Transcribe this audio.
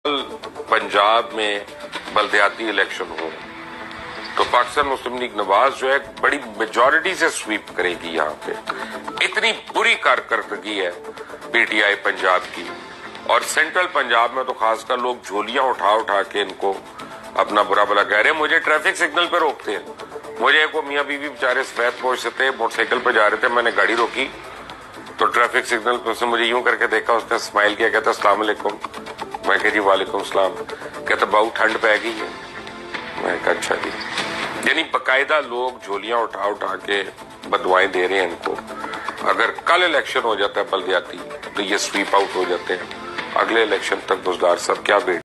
पंजाब में बलदियाती इलेक्शन हो तो पाकिस्तान मुस्लिम लीग नवाज जो है बड़ी मेजॉरिटी से स्वीप करेगी। यहाँ पे इतनी बुरी कारकर्दगी है पीटीआई पंजाब की, और सेंट्रल पंजाब में तो खासकर लोग झोलियां उठा उठा के इनको अपना बुरा भला कह रहे हैं। मुझे ट्रैफिक सिग्नल पे रोकते हैं। मुझे एक मियाँ बीवी बेचारे सफेद पोश से थे, मोटरसाइकिल पे जा रहे थे, मैंने गाड़ी रोकी तो ट्रैफिक सिग्नल पे उसने मुझे यूं करके देखा, उसने स्माइल किया, कहता अस्सलाम वालेकुम। मैं कह जी वालेकुम सलाम। कहता बहुत ठंड पै गई है। मैं कहा अच्छा जी। यानी बकायदा लोग झोलियां उठा उठा के बदवाएं दे रहे हैं इनको। अगर कल इलेक्शन हो जाता है बलदियाती तो ये स्वीप आउट हो जाते हैं। अगले इलेक्शन तक बुजदार साहब क्या वेट